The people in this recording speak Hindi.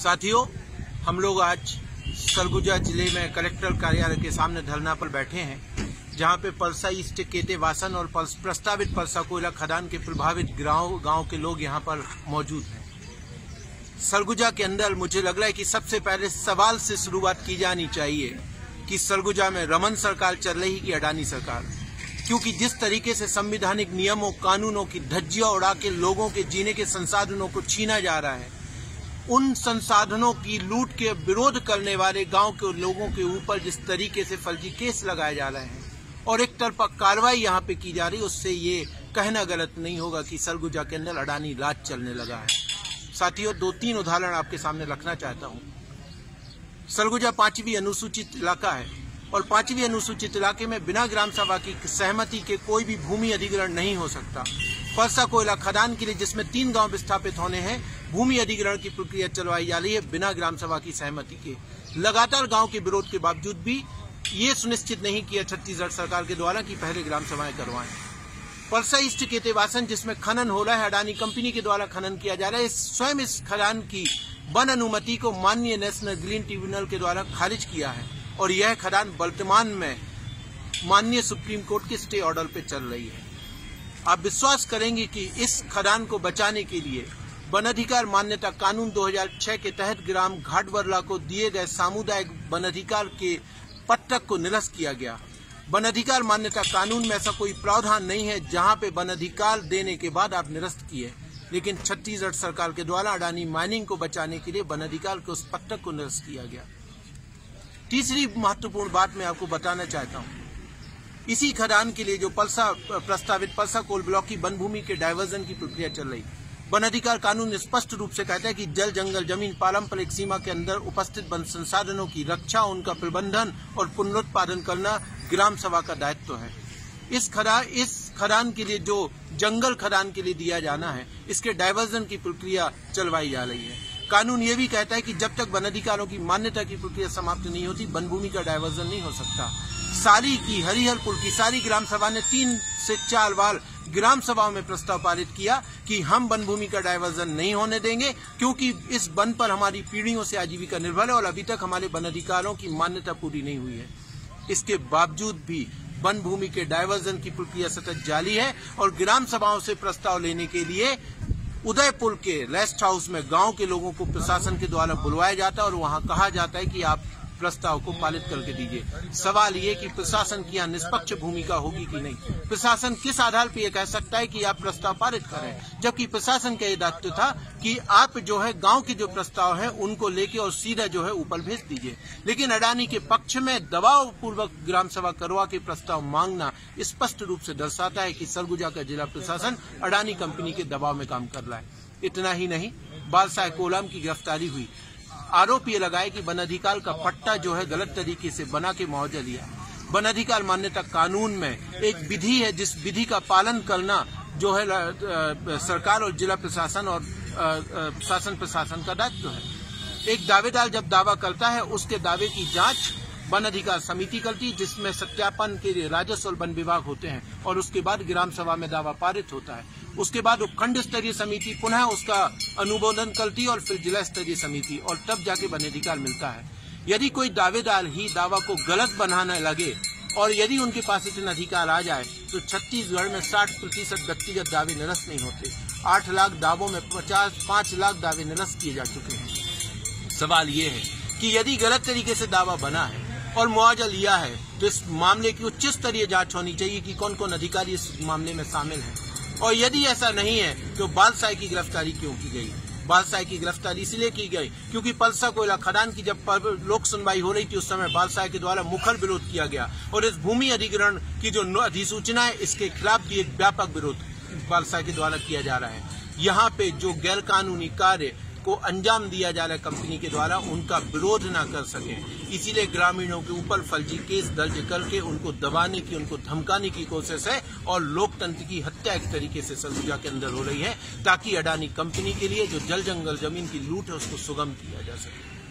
साथियों, हम लोग आज सरगुजा जिले में कलेक्टर कार्यालय के सामने धरना पर बैठे हैं, जहां पे परसा ईस्ट, केतेवासन और प्रस्तावित परसा कोयला खदान के प्रभावित गांव के लोग यहां पर मौजूद हैं। सरगुजा के अंदर मुझे लग रहा है कि सबसे पहले सवाल से शुरुआत की जानी चाहिए कि सरगुजा में रमन सरकार चल रही कि अडानी सरकार, क्योंकि जिस तरीके से संवैधानिक नियमों कानूनों की धज्जियां उड़ा के लोगों के जीने के संसाधनों को छीना जा रहा है, उन संसाधनों की लूट के विरोध करने वाले गांव के लोगों के ऊपर जिस तरीके से फर्जी केस लगाए जा रहे हैं और एक तरफा कार्रवाई यहां पे की जा रही है, उससे ये कहना गलत नहीं होगा कि सरगुजा के अंदर अडानी राज चलने लगा है। साथियों, 2-3 उदाहरण आपके सामने रखना चाहता हूं। सरगुजा 5वीं अनुसूचित इलाका है और 5वीं अनुसूचित इलाके में बिना ग्राम सभा की सहमति के कोई भी भूमि अधिग्रहण नहीं हो सकता। परसा कोयला खदान के लिए जिसमें 3 गांव विस्थापित होने हैं, भूमि अधिग्रहण की प्रक्रिया चलवाई जा रही है बिना ग्राम सभा की सहमति के। लगातार गांव के विरोध के बावजूद भी ये सुनिश्चित नहीं किया छत्तीसगढ़ सरकार के द्वारा कि पहले ग्राम सभाएं करवाएं। परसा ईस्ट केतेवासन जिसमें खनन हो रहा है, अडानी कंपनी के द्वारा खनन किया जा रहा है, स्वयं इस खदान की वन अनुमति को माननीय नेशनल ग्रीन ट्रिब्यूनल के द्वारा खारिज किया है और यह खदान वर्तमान में माननीय सुप्रीम कोर्ट के स्टे ऑर्डर पे चल रही है। आप विश्वास करेंगे कि इस खदान को बचाने के लिए वन अधिकार मान्यता कानून 2006 के तहत ग्राम घाटवर्ला को दिए गए सामुदायिक वन अधिकार के पट्टक को निरस्त किया गया। वन अधिकार मान्यता कानून में ऐसा कोई प्रावधान नहीं है जहां पे वन अधिकार देने के बाद आप निरस्त किए, लेकिन छत्तीसगढ़ सरकार के द्वारा अडानी माइनिंग को बचाने के लिए वन अधिकार के उस पट्टक को निरस्त किया गया। तीसरी महत्वपूर्ण बात मैं आपको बताना चाहता हूं, इसी खदान के लिए जो प्रस्तावित परसा कोल ब्लॉक की वन भूमि के डायवर्जन की प्रक्रिया चल रही, वन अधिकार कानून स्पष्ट रूप से कहता है कि जल, जंगल, जमीन पारंपरिक सीमा के अंदर उपस्थित वन संसाधनों की रक्षा, उनका प्रबंधन और पुनरुत्पादन करना ग्राम सभा का दायित्व है। इस खदान के लिए जो जंगल खदान के लिए दिया जाना है, इसके डायवर्जन की प्रक्रिया चलवाई जा रही है। कानून ये भी कहता है कि जब तक वन अधिकारों की मान्यता की प्रक्रिया समाप्त नहीं होती, वन भूमि का डायवर्जन नहीं हो सकता। सारी की हरिहरपुर की सारी ग्राम सभा ने 3 से 4 बार ग्राम सभाओं में प्रस्ताव पारित किया कि हम वन भूमि का डायवर्जन नहीं होने देंगे, क्योंकि इस वन पर हमारी पीढ़ियों से आजीविका निर्भर है और अभी तक हमारे वन अधिकारों की मान्यता पूरी नहीं हुई है। इसके बावजूद भी वन भूमि के डायवर्जन की प्रक्रिया सतत जारी है और ग्राम सभाओं से प्रस्ताव लेने के लिए उदयपुर के रेस्ट हाउस में गांव के लोगों को प्रशासन के द्वारा बुलवाया जाता है और वहां कहा जाता है कि आप प्रस्ताव को पालित करके दीजिए। सवाल ये कि प्रशासन की यहाँ निष्पक्ष भूमिका होगी कि नहीं। प्रशासन किस आधार पर यह कह सकता है कि आप प्रस्ताव पारित करें, जबकि प्रशासन का यह दायित्व था कि आप जो है गांव के जो प्रस्ताव है उनको लेके और सीधा जो है ऊपर भेज दीजिए। लेकिन अडानी के पक्ष में दबाव पूर्वक ग्राम सभा करवा के प्रस्ताव मांगना स्पष्ट रूप से दर्शाता है कि सरगुजा का जिला प्रशासन अडानी कंपनी के दबाव में काम कर रहा है। इतना ही नहीं, बालसाय कोलाम की गिरफ्तारी हुई। आरोप ये लगाए कि वन अधिकार का पट्टा जो है गलत तरीके से बना के मुआवजा लिया। वन अधिकार मान्यता कानून में एक विधि है, जिस विधि का पालन करना जो है सरकार और जिला प्रशासन और शासन प्रशासन का दायित्व है। एक दावेदार जब दावा करता है, उसके दावे की जांच वन अधिकार समिति करती है, जिसमें सत्यापन के लिए राजस्व और वन विभाग होते हैं और उसके बाद ग्राम सभा में दावा पारित होता है। उसके बाद उपखंड स्तरीय समिति पुनः उसका अनुमोदन करती है और फिर जिला स्तरीय समिति, और तब जाके वन अधिकार मिलता है। यदि कोई दावेदार ही दावा को गलत बनाने लगे और यदि उनके पास इतना अधिकार आ जाए तो छत्तीसगढ़ में 60% व्यक्तिगत दावे निरस्त नहीं होते। 8 लाख दावों में 5 लाख दावे निरस्त किए जा चुके हैं। सवाल ये है कि यदि गलत तरीके से दावा बना है और मुआवजा लिया है तो इस मामले की उच्च स्तरीय जांच होनी चाहिए कि कौन कौन अधिकारी इस मामले में शामिल हैं। और यदि ऐसा नहीं है तो बालसाय की गिरफ्तारी क्यों की गई? बालसाय की गिरफ्तारी इसलिए की गई क्योंकि परसा कोयला खदान की जब लोक सुनवाई हो रही थी, उस समय बालसाय के द्वारा मुखर विरोध किया गया और इस भूमि अधिग्रहण की जो अधिसूचना है, इसके खिलाफ भी एक व्यापक विरोध बालसाय के द्वारा किया जा रहा है। यहाँ पे जो गैर कानूनी कार्य को अंजाम दिया जा रहा है कंपनी के द्वारा, उनका विरोध न कर सके, इसीलिए ग्रामीणों के ऊपर फर्जी केस दर्ज करके उनको दबाने की, उनको धमकाने की कोशिश है और लोकतंत्र की हत्या एक तरीके से सरगुजा के अंदर हो रही है, ताकि अडानी कंपनी के लिए जो जल, जंगल, जमीन की लूट है उसको सुगम किया जा सके।